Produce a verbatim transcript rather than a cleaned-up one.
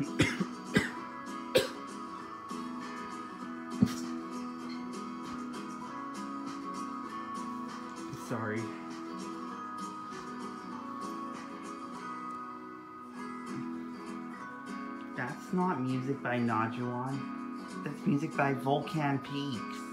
Sorry. That's not music by Najuan. That's music by Volcan Peaks.